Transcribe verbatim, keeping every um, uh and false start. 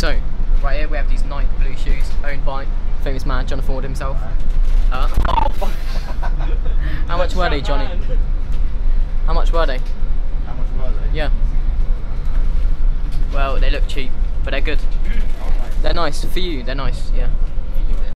So, right here we have these Nike blue shoes owned by famous man Jonathan Ward himself. Uh, oh, how much were they, Johnny? How much were they? How much were they? Yeah. Well, they look cheap, but they're good. They're nice for you. They're nice. Yeah.